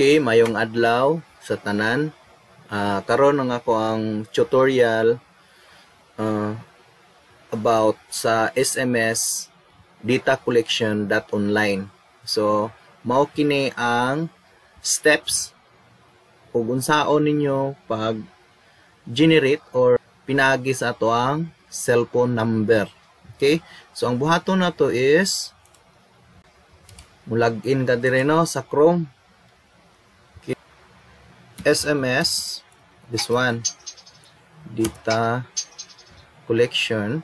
Okay, mayong adlaw sa tanan. Karon nga ako ang tutorial about sa SMS data collection online. So, mao kini ang steps ug unsaon ninyo pag generate or pinagi sa ato ang cellphone number. Okay? So, ang buhaton na to is login ka dire no sa Chrome. SMS, this one, data collection.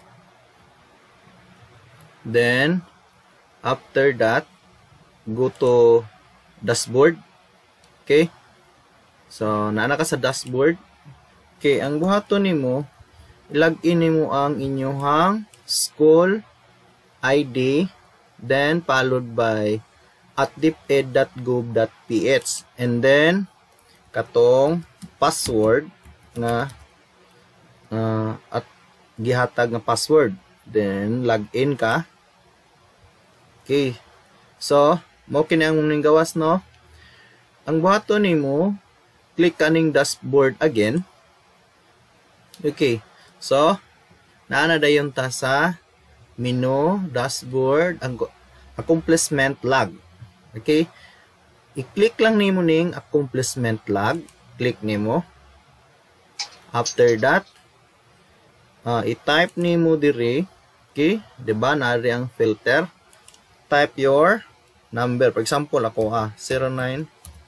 Then after that, go to dashboard. Okay, so naana ka sa dashboard. Okay, ang buhaton nimo, i-login nimo ang inyong school ID, then followed by @deped.gov.ph, and then katong password nga at gihatag nga password, then login ka. Okay, so mo kini ang mong gawas no. Ang buhaton nimo, click kaning dashboard again. Okay, so naana dayon ta sa menu dashboard ang accomplishment log. Okay, i-click lang nimo ning accomplishment log, click nimo. After that, i-type nimo dire, okay, diba nari ang filter. Type your number. For example, ako 09.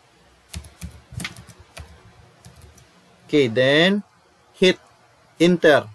Okay, then hit enter.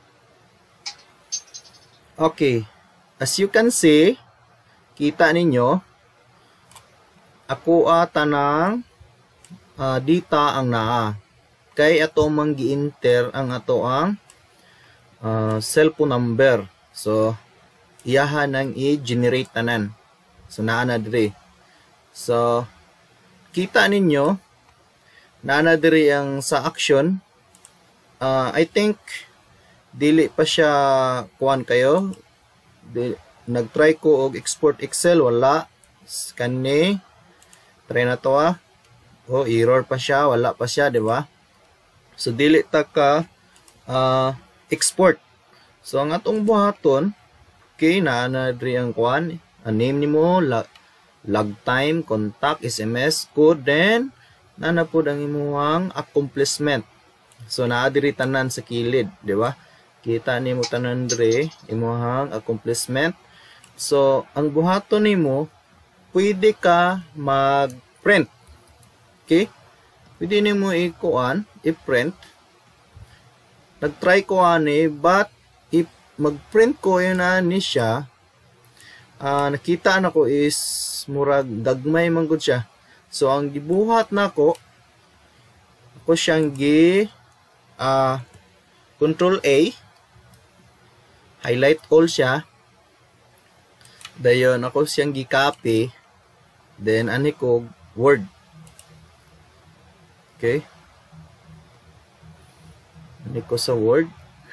Okay, as you can see, kita ninyo ako tanang data ang naa. Kay ato mang gi-enter ang ato ang cellphone number. So iyaha nang i-generate tanan. So naa na dire. So kita ninyo naa dire ang sa action. I think dili pa siya kuan kayo. Nag-try ko og export Excel, wala. Kani try na to error pa siya, wala pa siya, di ba? So dili ta ka export. So ang atong buhaton, okay, na diri ang kuan, name nimo, log time, contact, SMS, code, then na pud ang imuhang accomplishment. So naa diri tanan sa kilid, di ba? Kita nimo tanan diri imuhang accomplishment. So ang buhaton nimo, pwede ka mag-print. Okay? Pwede nimo i-print. Nag-try ko but if mag-print ko yun ni siya, nakita na ko is murag gagmay man gud siya. So ang gibuhat nako, ako siyang Control A, highlight all siya. Dayon ako siyang gi-copy, then ani ko Word. Okay, ani ko sa Word,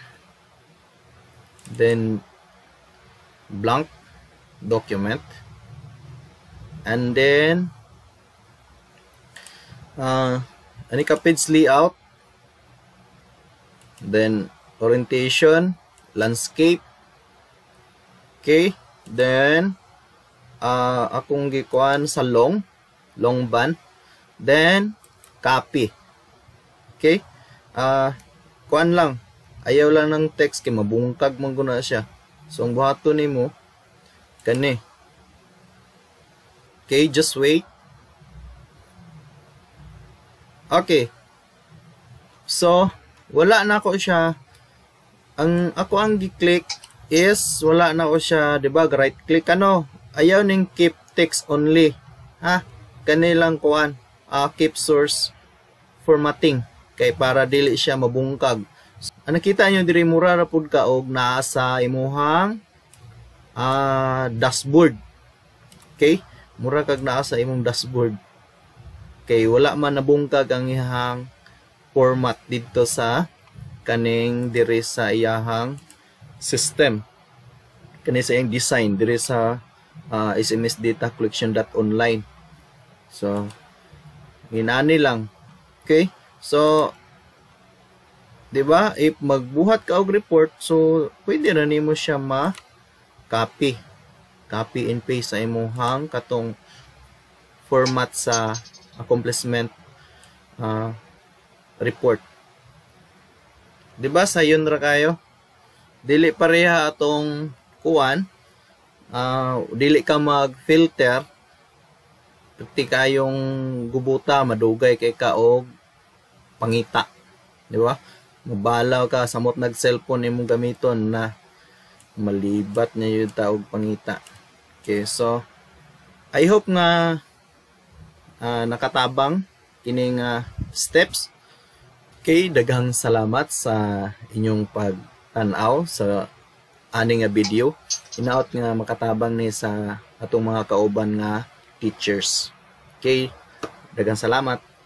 then blank document, and then ani ka page layout, then orientation, landscape. Okay, then akong gikuan sa long band, then copy. Okay, kuan lang, ayaw lang ng text kay mabungkag man guna siya. So ang buhaton nimo kani. Okay, just wait. Okay, so wala na ako siya. Ang gi-click is wala na ako siya, di ba? Right click ayaw ning keep text only. Kani lang kuan, keep source formatting kay para dili siya mabungkag. Nakita nyo diri mura ra pud ka og naa sa imuhang dashboard. Okay? Mura kag naa sa imong dashboard. Kay wala man nabungkag ang iyang format dito sa kaning diri sa iyahang system. Kani sa iyang design diri sa SMS data collection online. So Inani lang. Okay? So, di ba? If magbuhat ka og report, so pwede na nimo siya ma-copy. Copy and paste sa imong katong format sa accomplishment report. Di ba sayon ra kayo? Dili pareha atong kuan. Dili ka mag-filter. Pati kayong gubuta, madugay kay ka og pangita. Di ba? Mabalaw ka, samot nag-cellphone imong gamiton na malibat niya yung taog pangita. Okay, so I hope nga nakatabang kining steps. Okay, daghang salamat sa inyong pagtanaw sa aning video. Inaot nga makatabang ni sa atong mga kauban nga teachers. Okay, daghang salamat.